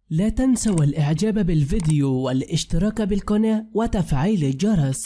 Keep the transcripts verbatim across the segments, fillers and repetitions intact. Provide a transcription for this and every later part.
لا تنسوا الإعجاب بالفيديو والاشتراك بالقناة وتفعيل الجرس.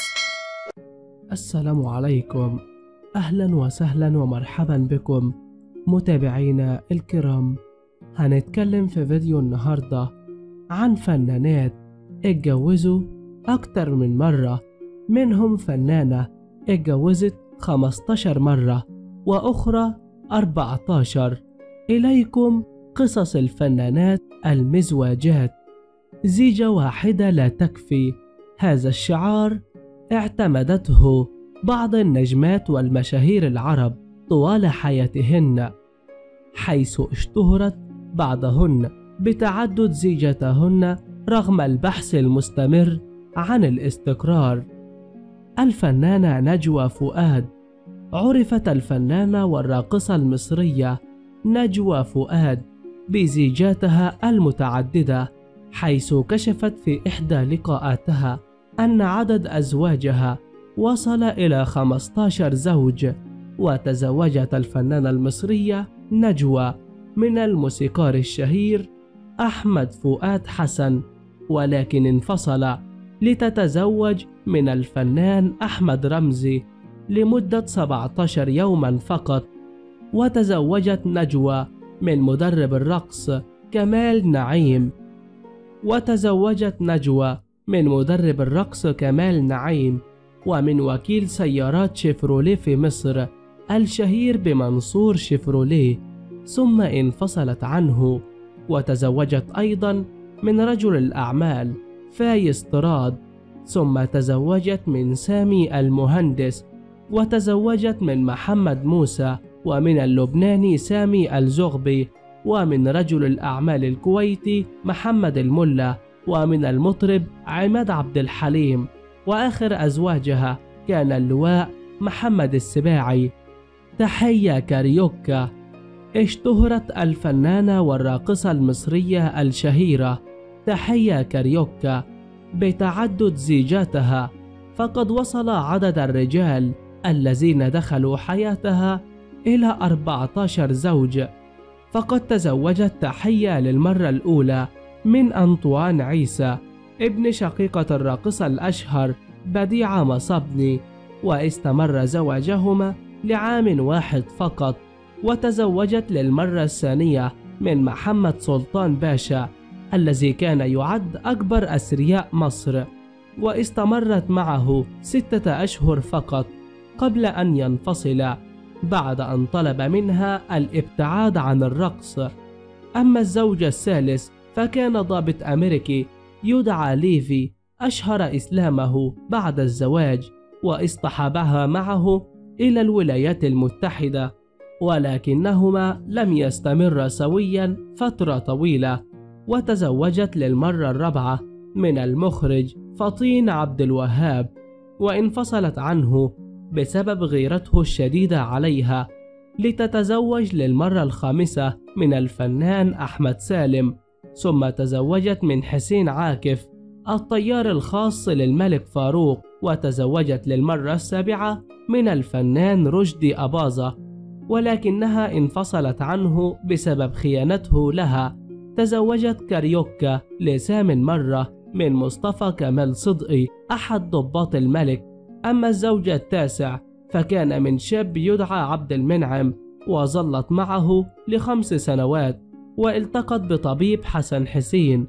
السلام عليكم، أهلا وسهلا ومرحبا بكم متابعينا الكرام. هنتكلم في فيديو النهاردة عن فنانات اتجوزوا أكتر من مرة، منهم فنانة اتجوزت خمستاشر مرة وأخرى أربعتاشر. إليكم قصص الفنانات المزواجات. زيجة واحدة لا تكفي، هذا الشعار اعتمدته بعض النجمات والمشاهير العرب طوال حياتهن، حيث اشتهرت بعضهن بتعدد زيجاتهن رغم البحث المستمر عن الاستقرار. الفنانة نجوى فؤاد. عرفت الفنانة والراقصة المصرية نجوى فؤاد بزيجاتها المتعددة، حيث كشفت في إحدى لقاءاتها أن عدد أزواجها وصل إلى خمستاشر زوج. وتزوجت الفنانة المصرية نجوى من الموسيقار الشهير أحمد فؤاد حسن، ولكن انفصل لتتزوج من الفنان أحمد رمزي لمدة سبعتاشر يوما فقط. وتزوجت نجوى من مدرب الرقص كمال نعيم. وتزوجت نجوى من مدرب الرقص كمال نعيم ومن وكيل سيارات شيفروليه في مصر الشهير بمنصور شيفروليه، ثم انفصلت عنه. وتزوجت أيضا من رجل الأعمال فايز طراد، ثم تزوجت من سامي المهندس، وتزوجت من محمد موسى، ومن اللبناني سامي الزغبي، ومن رجل الأعمال الكويتي محمد الملا، ومن المطرب عماد عبد الحليم. وآخر أزواجها كان اللواء محمد السباعي. تحية كاريوكا. اشتهرت الفنانة والراقصة المصرية الشهيرة تحية كاريوكا بتعدد زيجاتها، فقد وصل عدد الرجال الذين دخلوا حياتها إلى أربعتاشر زوج. فقد تزوجت تحية للمرة الأولى من أنطوان عيسى ابن شقيقة الراقصة الأشهر بديعة مصبني، واستمر زواجهما لعام واحد فقط. وتزوجت للمرة الثانية من محمد سلطان باشا الذي كان يعد أكبر أثرياء مصر، واستمرت معه ستة أشهر فقط قبل أن ينفصل بعد أن طلب منها الابتعاد عن الرقص. أما الزوج الثالث فكان ضابط أمريكي يدعى ليفي، أشهر إسلامه بعد الزواج واصطحبها معه إلى الولايات المتحدة، ولكنهما لم يستمرا سويا فترة طويلة. وتزوجت للمرة الرابعة من المخرج فطين عبد الوهاب، وانفصلت عنه بسبب غيرته الشديدة عليها، لتتزوج للمرة الخامسة من الفنان أحمد سالم. ثم تزوجت من حسين عاكف الطيار الخاص للملك فاروق. وتزوجت للمرة السابعة من الفنان رشدي أباظة، ولكنها انفصلت عنه بسبب خيانته لها. تزوجت كاريوكا لثامن مرة من مصطفى كمال صدقي أحد ضباط الملك. أما الزوج التاسع فكان من شاب يدعى عبد المنعم، وظلت معه لخمس سنوات، والتقت بطبيب حسن حسين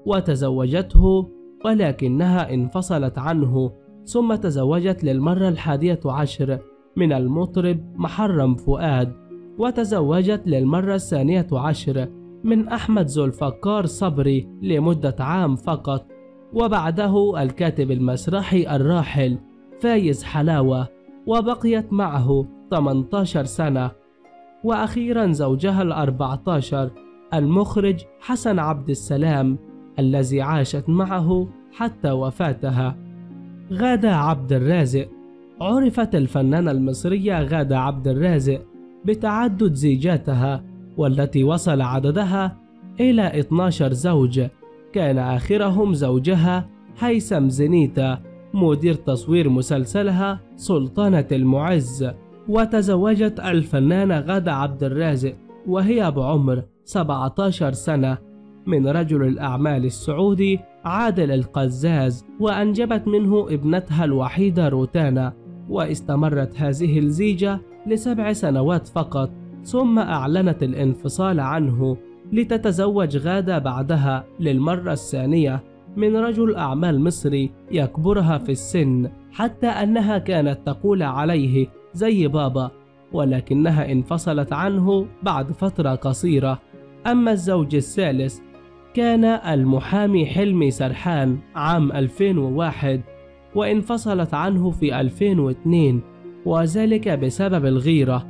وتزوجته، ولكنها انفصلت عنه. ثم تزوجت للمرة الحادية عشر من المطرب محرم فؤاد. وتزوجت للمرة الثانية عشر من أحمد ذوالفقار صبري لمدة عام فقط، وبعده الكاتب المسرحي الراحل فايز حلاوة، وبقيت معه ثمانية عشر سنة. وأخيرا زوجها الأربعتاشر المخرج حسن عبد السلام الذي عاشت معه حتى وفاتها. غادة عبد الرازق. عرفت الفنانة المصرية غادة عبد الرازق بتعدد زيجاتها، والتي وصل عددها إلى اثناشر زوج، كان آخرهم زوجها هيثم زنيتا مدير تصوير مسلسلها سلطانة المعز. وتزوجت الفنانة غادة عبد الرازق وهي بعمر سبعة عشر سنة من رجل الأعمال السعودي عادل القزاز، وأنجبت منه ابنتها الوحيدة روتانا. واستمرت هذه الزيجة لسبع سنوات فقط، ثم أعلنت الانفصال عنه لتتزوج غادة بعدها للمرة الثانية من رجل أعمال مصري يكبرها في السن، حتى أنها كانت تقول عليه زي بابا، ولكنها انفصلت عنه بعد فترة قصيرة. أما الزوج الثالث كان المحامي حلمي سرحان عام ألفين وواحد، وانفصلت عنه في ألفين واثنين، وذلك بسبب الغيرة،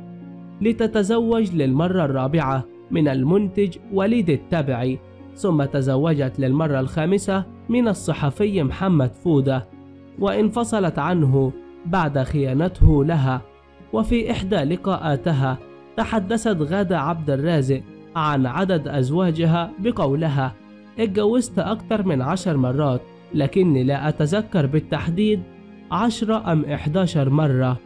لتتزوج للمرة الرابعة من المنتج وليد التبعي، ثم تزوجت للمرة الخامسة من الصحفي محمد فودة، وانفصلت عنه بعد خيانته لها. وفي إحدى لقاءاتها تحدثت غادة عبد الرازق عن عدد أزواجها بقولها: اتجوزت أكتر من عشر مرات، لكني لا أتذكر بالتحديد عشرة أم إحداشر مرة.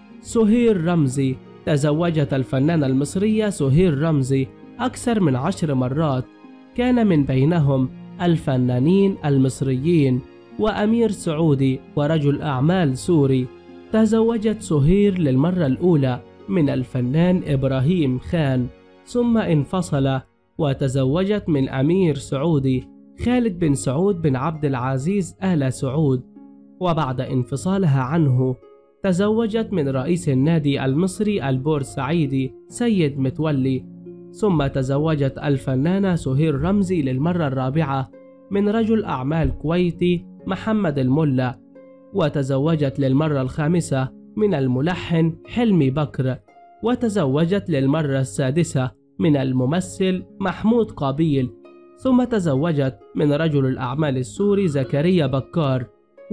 سهير رمزي تزوجت الفنانة المصرية سهير رمزي أكثر من عشر مرات، كان من بينهم الفنانين المصريين وأمير سعودي ورجل أعمال سوري. تزوجت سهير للمرة الأولى من الفنان إبراهيم خان، ثم انفصل وتزوجت من أمير سعودي خالد بن سعود بن عبد العزيز آل سعود. وبعد انفصالها عنه تزوجت من رئيس النادي المصري البورسعيدي سيد متولي، ثم تزوجت الفنانة سهير رمزي للمرة الرابعة من رجل أعمال كويتي محمد الملا، وتزوجت للمرة الخامسة من الملحن حلمي بكر، وتزوجت للمرة السادسة من الممثل محمود قابيل، ثم تزوجت من رجل الأعمال السوري زكريا بكار،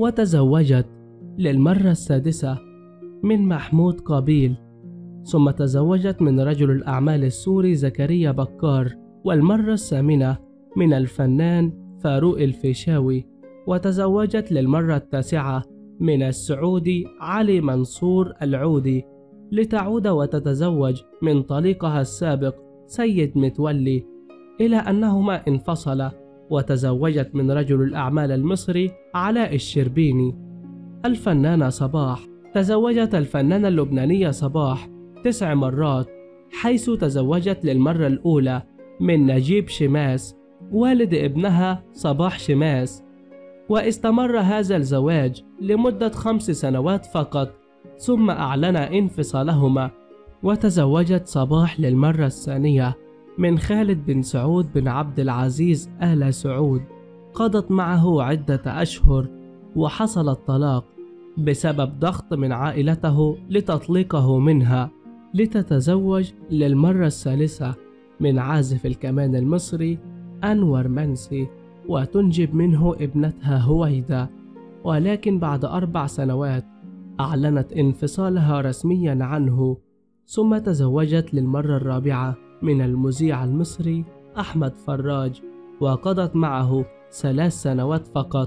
وتزوجت للمرة السادسة من محمود قابيل، ثم تزوجت من رجل الأعمال السوري زكريا بكار، والمرة الثامنة من الفنان فاروق الفيشاوي، وتزوجت للمرة التاسعة من السعودي علي منصور العودي، لتعود وتتزوج من طليقها السابق سيد متولي، إلى أنهما انفصلا وتزوجت من رجل الأعمال المصري علاء الشربيني. الفنانة صباح تزوجت الفنانة اللبنانية صباح تسع مرات، حيث تزوجت للمرة الأولى من نجيب شماس والد ابنها صباح شماس، واستمر هذا الزواج لمدة خمس سنوات فقط، ثم أعلن انفصالهما. وتزوجت صباح للمرة الثانية من خالد بن سعود بن عبد العزيز آل سعود، قضت معه عدة أشهر وحصل الطلاق بسبب ضغط من عائلته لتطليقه منها، لتتزوج للمرة الثالثة من عازف الكمان المصري أنور منسي، وتنجب منه ابنتها هويدا. ولكن بعد أربع سنوات أعلنت انفصالها رسميا عنه، ثم تزوجت للمرة الرابعة من المذيع المصري أحمد فراج، وقضت معه ثلاث سنوات فقط.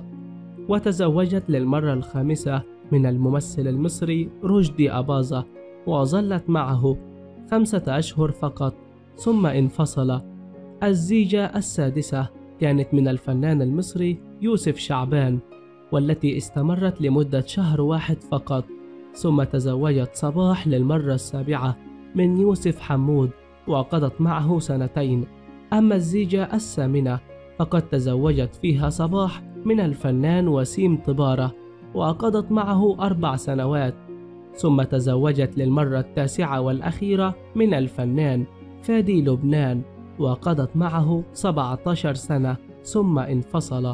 وتزوجت للمرة الخامسة من الممثل المصري رشدي أباظة، وظلت معه خمسة أشهر فقط، ثم انفصل. الزيجة السادسة كانت من الفنان المصري يوسف شعبان، والتي استمرت لمدة شهر واحد فقط، ثم تزوجت صباح للمرة السابعة من يوسف حمود، وقضت معه سنتين. أما الزيجة الثامنة فقد تزوجت فيها صباح من الفنان وسيم طبارة، وقضت معه أربع سنوات، ثم تزوجت للمرة التاسعة والأخيرة من الفنان فادي لبنان، وقضت معه سبعة عشر سنة، ثم انفصل.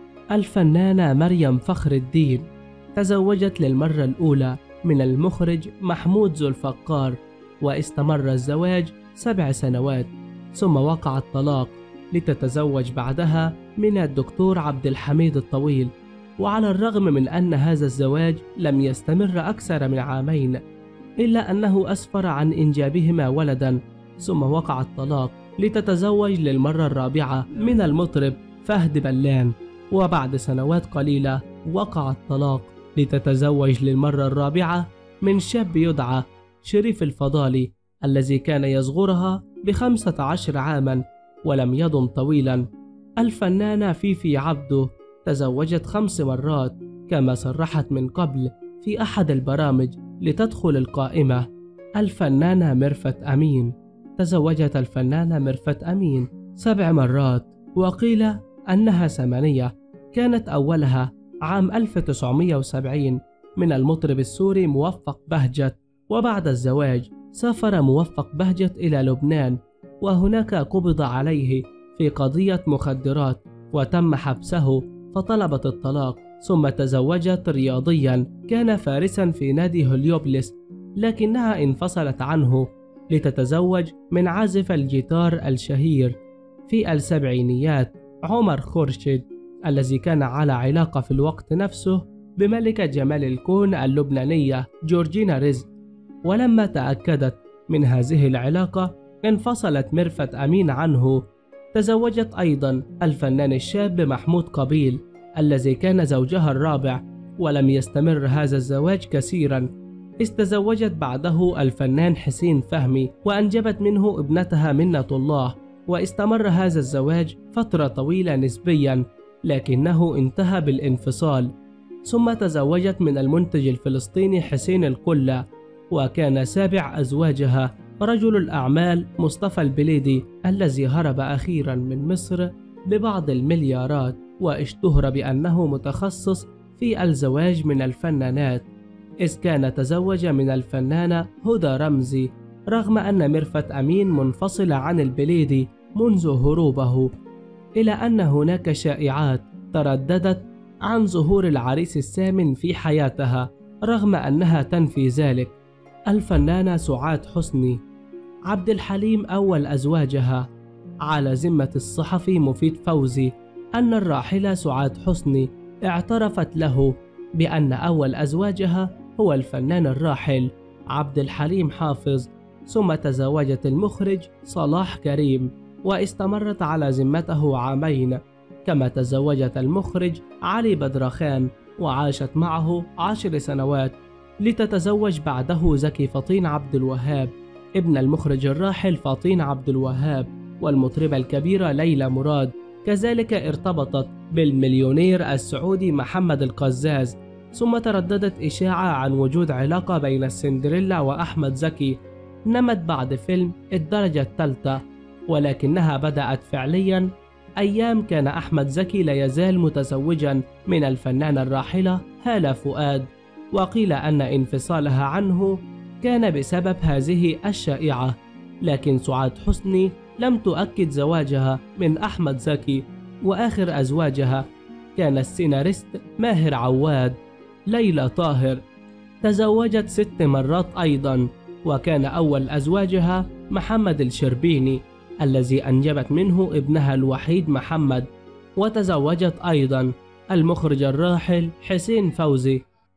الفنانة مريم فخر الدين تزوجت للمرة الأولى من المخرج محمود ذو الفقار، واستمر الزواج سبع سنوات، ثم وقع الطلاق لتتزوج بعدها من الدكتور عبد الحميد الطويل. وعلى الرغم من أن هذا الزواج لم يستمر أكثر من عامين، إلا أنه أسفر عن إنجابهما ولدا، ثم وقع الطلاق لتتزوج للمرة الرابعة من المطرب فهد بلان. وبعد سنوات قليلة وقع الطلاق لتتزوج للمرة الرابعة من شاب يدعى شريف الفضالي، الذي كان يصغرها بخمسة عشر عاما ولم يدم طويلا. الفنانة فيفي عبده تزوجت خمس مرات كما صرحت من قبل في أحد البرامج لتدخل القائمة. الفنانة ميرفت أمين تزوجت الفنانة ميرفت أمين سبع مرات، وقيل أنها ثمانية. كانت أولها عام ألف وتسعمائة وسبعين من المطرب السوري موفق بهجت، وبعد الزواج سافر موفق بهجت إلى لبنان، وهناك قبض عليه في قضية مخدرات وتم حبسه فطلبت الطلاق، ثم تزوجت رياضيا كان فارسا في نادي هليوبلس، لكنها انفصلت عنه لتتزوج من عازف الجيتار الشهير في السبعينيات عمر خورشيد، الذي كان على علاقة في الوقت نفسه بملكة جمال الكون اللبنانية جورجينا رزق. ولما تأكدت من هذه العلاقة انفصلت ميرفت أمين عنه. تزوجت أيضا الفنان الشاب محمود قبيل الذي كان زوجها الرابع، ولم يستمر هذا الزواج كثيرا، إذ تزوجت بعده الفنان حسين فهمي وأنجبت منه ابنتها منة الله، واستمر هذا الزواج فترة طويلة نسبيا لكنه انتهى بالانفصال. ثم تزوجت من المنتج الفلسطيني حسين القلة، وكان سابع أزواجها رجل الأعمال مصطفى البليدي الذي هرب أخيرا من مصر ببعض المليارات، واشتهر بأنه متخصص في الزواج من الفنانات، إذ كان تزوج من الفنانة هدى رمزي، رغم أن ميرفت أمين منفصلة عن البليدي منذ هروبه، إلى أن هناك شائعات ترددت عن ظهور العريس الثامن في حياتها رغم أنها تنفي ذلك. الفنانة سعاد حسني عبد الحليم أول أزواجها. على ذمة الصحفي مفيد فوزي أن الراحلة سعاد حسني اعترفت له بأن أول أزواجها هو الفنان الراحل عبد الحليم حافظ، ثم تزوجت المخرج صلاح كريم واستمرت على ذمته عامين، كما تزوجت المخرج علي بدرخان وعاشت معه عشر سنوات، لتتزوج بعده زكي فطين عبد الوهاب ابن المخرج الراحل فطين عبد الوهاب والمطربة الكبيرة ليلى مراد. كذلك ارتبطت بالمليونير السعودي محمد القزاز. ثم ترددت إشاعة عن وجود علاقة بين السندريلا وأحمد زكي نمت بعد فيلم الدرجة الثالثة، ولكنها بدأت فعليا أيام كان أحمد زكي لا يزال متزوجا من الفنانة الراحلة هالة فؤاد، وقيل أن انفصالها عنه كان بسبب هذه الشائعة، لكن سعاد حسني لم تؤكد زواجها من أحمد زكي. وآخر أزواجها كان السيناريست ماهر عواد. ليلى طاهر تزوجت ست مرات أيضا، وكان أول أزواجها محمد الشربيني الذي أنجبت منه ابنها الوحيد محمد. وتزوجت أيضا المخرج الراحل حسين فوزي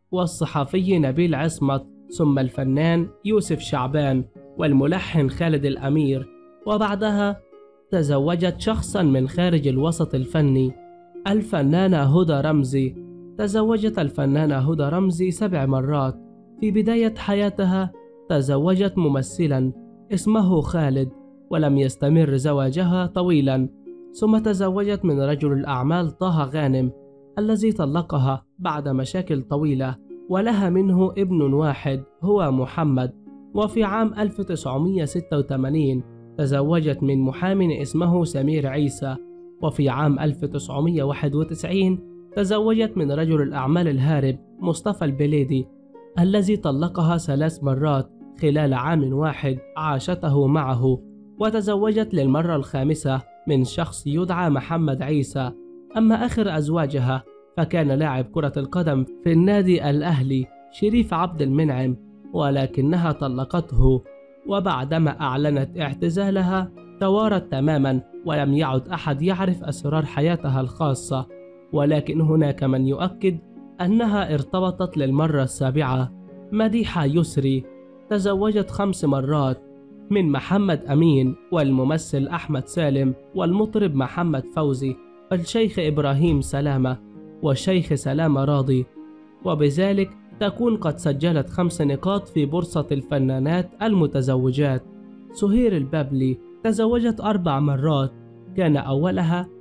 والصحفي نبيل عصمت، ثم الفنان يوسف شعبان والملحن خالد الأمير، وبعدها تزوجت شخصا من خارج الوسط الفني. الفنانة هدى رمزي تزوجت الفنانة هدى رمزي سبع مرات. في بداية حياتها تزوجت ممثلا اسمه خالد، ولم يستمر زواجها طويلا، ثم تزوجت من رجل الأعمال طه غانم الذي طلقها بعد مشاكل طويلة، ولها منه ابن واحد هو محمد. وفي عام ألف وتسعمائة وستة وثمانين تزوجت من محامٍ اسمه سمير عيسى. وفي عام ألف وتسعمائة وواحد وتسعين تزوجت من رجل الأعمال الهارب مصطفى البليدي الذي طلقها ثلاث مرات خلال عام واحد عاشته معه. وتزوجت للمرة الخامسة من شخص يدعى محمد عيسى. أما آخر أزواجها فكان لاعب كرة القدم في النادي الأهلي شريف عبد المنعم، ولكنها طلقته، وبعدما أعلنت اعتزالها توارت تماما ولم يعد أحد يعرف أسرار حياتها الخاصة. ولكن هناك من يؤكد أنها ارتبطت للمرة السابعة. مديحة يسري تزوجت خمس مرات من محمد أمين والممثل أحمد سالم والمطرب محمد فوزي والشيخ إبراهيم سلامة والشيخ سلامة راضي، وبذلك تكون قد سجلت خمس نقاط في بورصة الفنانات المتزوجات. سهير البابلي تزوجت أربع مرات، كان أولها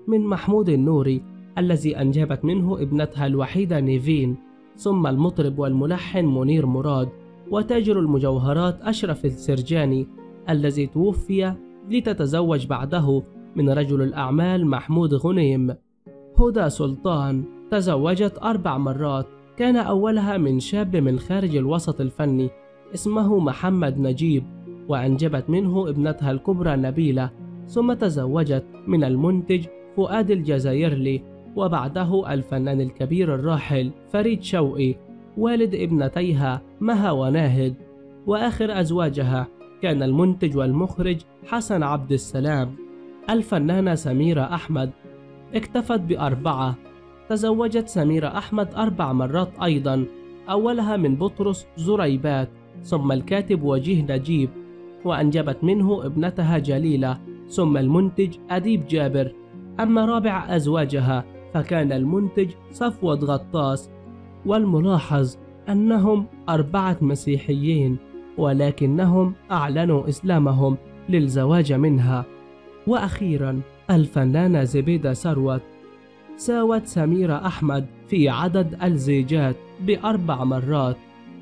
من محمود النوري الذي أنجبت منه ابنتها الوحيدة نيفين، ثم المطرب والملحن منير مراد، وتاجر المجوهرات أشرف السرجاني الذي توفي لتتزوج بعده من رجل الأعمال محمود غنيم. هدى سلطان تزوجت أربع مرات، كان أولها من شاب من خارج الوسط الفني اسمه محمد نجيب، وأنجبت منه ابنتها الكبرى نبيلة، ثم تزوجت من المنتج فؤاد الجزائرلي، وبعده الفنان الكبير الراحل فريد شوقي والد ابنتيها مها وناهد. وآخر أزواجها كان المنتج والمخرج حسن عبد السلام. الفنانة سميرة أحمد اكتفت بأربعة، تزوجت سميرة أحمد أربع مرات أيضا، أولها من بطرس زريبات، ثم الكاتب وجيه نجيب، وأنجبت منه ابنتها جليلة، ثم المنتج أديب جابر. أما رابع أزواجها فكان المنتج صفوت غطاس. والملاحظ أنهم أربعة مسيحيين، ولكنهم أعلنوا إسلامهم للزواج منها. وأخيرا الفنانة زبيدة ثروت ساوت سميرة أحمد في عدد الزيجات بأربع مرات،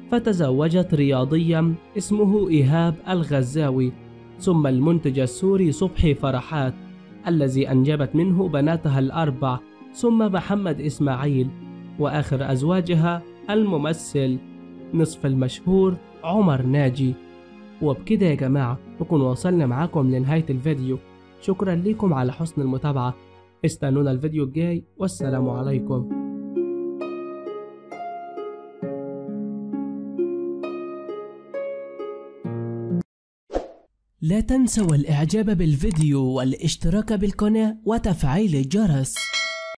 فتزوجت رياضيا اسمه إيهاب الغزاوي، ثم المنتج السوري صبحي فرحات الذي أنجبت منه بناتها الأربع، ثم محمد إسماعيل. وآخر أزواجها الممثل نصف المشهور عمر ناجي. وبكده يا جماعة نكون وصلنا معاكم لنهاية الفيديو. شكرا لكم على حسن المتابعة، استنونا الفيديو الجاي، والسلام عليكم. لا تنسوا الإعجاب بالفيديو والاشتراك بالقناة وتفعيل الجرس.